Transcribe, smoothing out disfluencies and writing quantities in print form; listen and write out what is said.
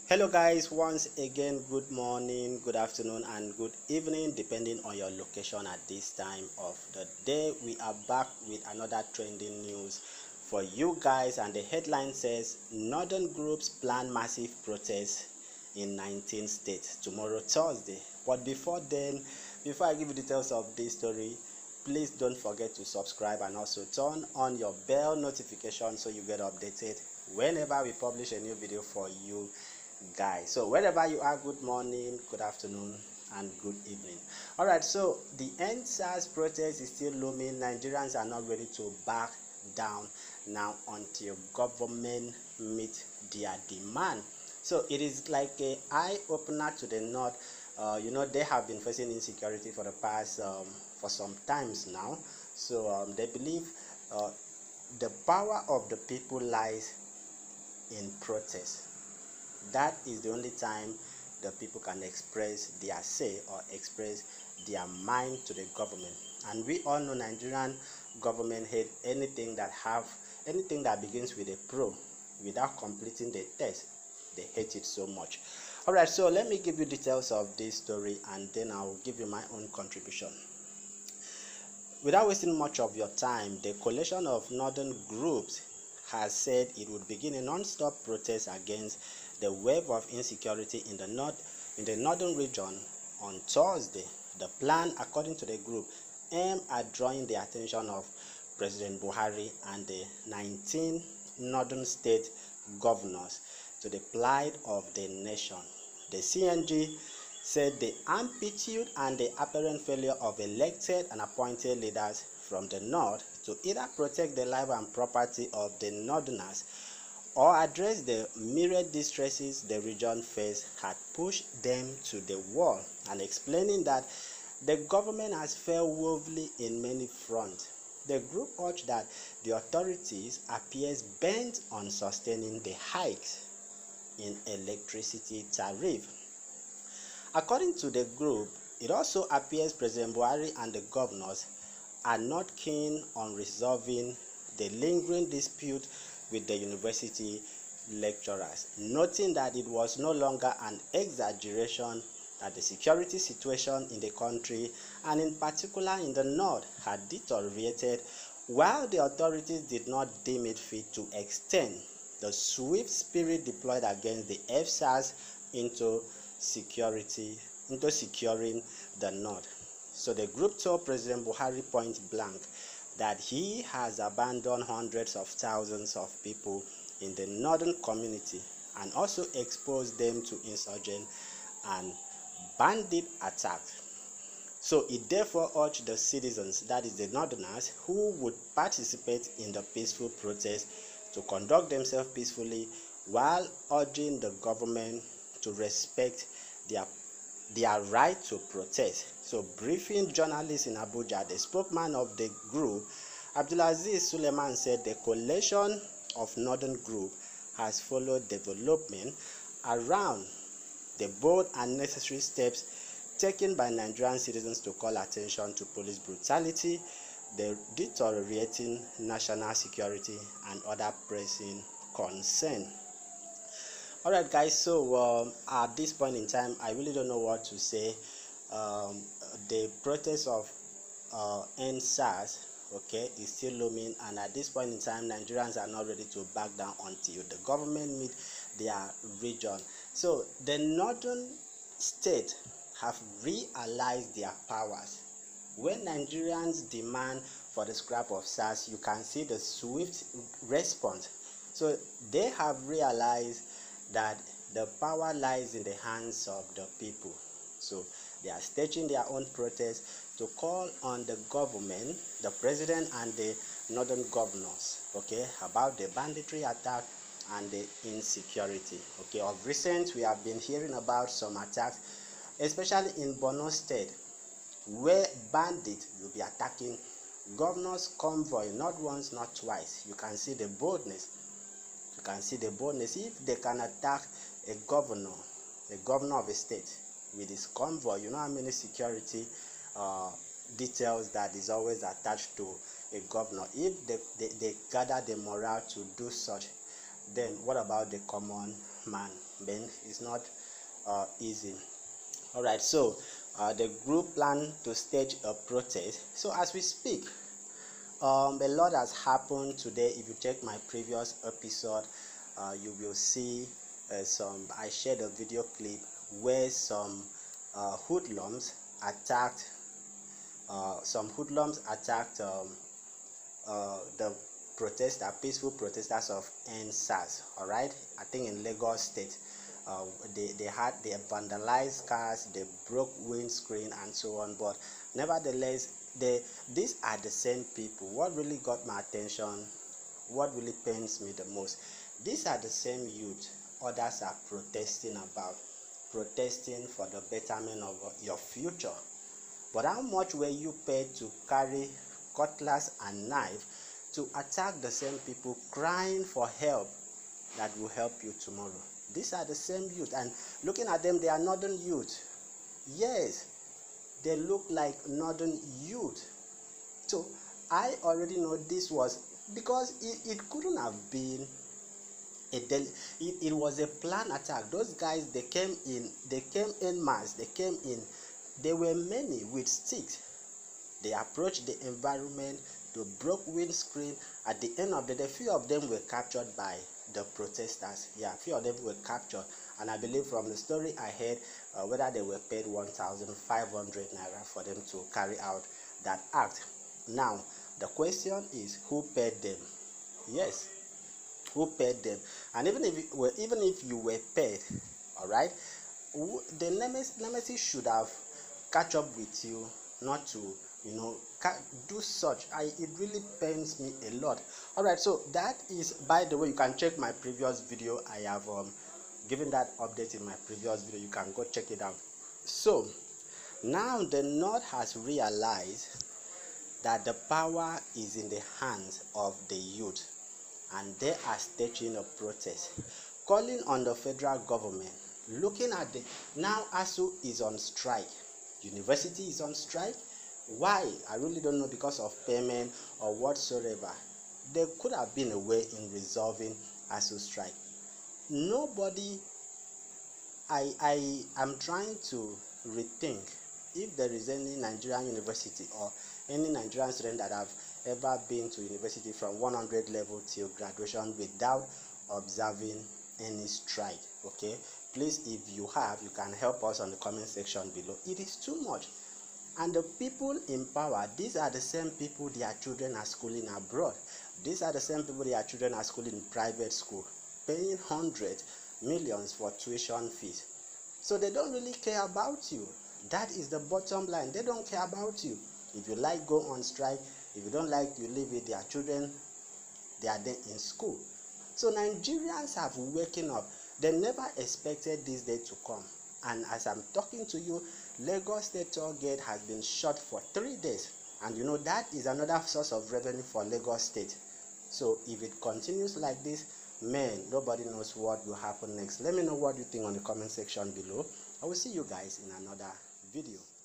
Hello guys, once again good morning, good afternoon and good evening depending on your location at this time of the day. We are back with another trending news for you guys, and the headline says northern groups plan massive protests in 19 states tomorrow Thursday. But before I give you details of this story, please don't forget to subscribe and also turn on your bell notification so you get updated whenever we publish a new video for you guys. So wherever you are, good morning, good afternoon and good evening. All right, so the NSAS protest is still looming. Nigerians are not ready to back down now until government meet their demand. So it is like an eye-opener to the north. They have been facing insecurity for the past for some times now. So they believe the power of the people lies in protest. That is the only time the people can express their say or express their mind to the government. And we all know Nigerian government hate anything that begins with a pro without completing the test. They hate it so much. All right, so let me give you details of this story and then I will give you my own contribution. Without wasting much of your time, the coalition of northern groups has said it would begin a non-stop protest against the wave of insecurity in the northern region on Thursday. The plan, according to the group, aimed at drawing the attention of President Buhari and the 19 northern state governors to the plight of the nation. The CNG said the amplitude and the apparent failure of elected and appointed leaders from the north to either protect the life and property of the northerners or address the myriad distresses the region faced had pushed them to the wall, and explaining that the government has failed woefully in many fronts. The group urged that the authorities appears bent on sustaining the hikes in electricity tariff. According to the group, it also appears President Buhari and the governors are not keen on resolving the lingering dispute with the university lecturers, noting that it was no longer an exaggeration that the security situation in the country and in particular in the north had deteriorated, while the authorities did not deem it fit to extend the swift spirit deployed against the FSAS into securing the north. So the group told President Buhari point blank that he has abandoned hundreds of thousands of people in the northern community and also exposed them to insurgent and bandit attacks. So it therefore urged the citizens, that is the northerners, who would participate in the peaceful protest to conduct themselves peacefully, while urging the government to respect their right to protest. So briefing journalists in Abuja, the spokesman of the group, Abdulaziz Suleiman, said the coalition of northern group has followed development around the bold and necessary steps taken by Nigerian citizens to call attention to police brutality, the deteriorating national security and other pressing concerns. All right guys, so at this point in time I really don't know what to say. The protest of NSAS is still looming, and at this point in time Nigerians are not ready to back down until the government meet their region. So the northern state have realized their powers. When Nigerians demand for the scrap of SARS, you can see the swift response. So they have realized that the power lies in the hands of the people. So they are staging their own protest to call on the government, the president and the northern governors, about the banditry attack and the insecurity. Of recent we have been hearing about some attacks, especially in Borno State, where bandits will be attacking governors' convoy, not once, not twice. You can see the boldness. If they can attack a governor of a state with his convoy, you know how many security details that is always attached to a governor. If they gather the morale to do such, then what about the common man? Then it's not easy. All right, so the group plan to stage a protest. So as we speak, a lot has happened today. If you check my previous episode, you will see I shared a video clip where some hoodlums attacked the peaceful protesters of NSAS. All right, I think in Lagos State. They vandalized cars, they broke windscreen and so on, but nevertheless these are the same people. What really got my attention, what really pains me the most, these are the same youth others are protesting for the betterment of your future. But how much were you paid to carry cutlass and knife to attack the same people crying for help that will help you tomorrow? These are the same youth, and looking at them, they are northern youth. Yes, they look like northern youth. So I already know this was because it couldn't have been it was a planned attack. Those guys, they came in mass, they were many with sticks. They approached the environment, they broke windscreen. At the end of the day, few of them were captured by the protesters. Yeah, few of them were captured, and I believe from the story I heard, whether they were paid 1,500 naira for them to carry out that act. Now the question is, who paid them? Yes, who paid them? And even if you were paid, all right, the nemesis should have catch up with you, not to do such. It really pains me a lot. All right, so that is, by the way, you can check my previous video. I have given that update in my previous video. You can go check it out. So now the North has realized that the power is in the hands of the youth, and they are staging a protest, calling on the federal government. Looking at now ASU is on strike, university is on strike. Why? I really don't know, because of payment or whatsoever. There could have been a way in resolving ASU strike. Nobody, I am trying to rethink if there is any Nigerian university or any Nigerian student that have ever been to university from 100 level till graduation without observing any strike. Okay, please, if you have, you can help us on the comment section below. It is too much. And the people in power, these are the same people their children are schooling abroad. These are the same people their children are schooling in private school, paying hundreds, millions for tuition fees. So they don't really care about you. That is the bottom line. They don't care about you. If you like, go on strike. If you don't like, you leave it. Their children, they are there in school. So Nigerians have waken up. They never expected this day to come. And as I'm talking to you, Lagos State toll gate has been shut for 3 days. And that is another source of revenue for Lagos State. So if it continues like this, man, nobody knows what will happen next. Let me know what you think on the comment section below. I will see you guys in another video.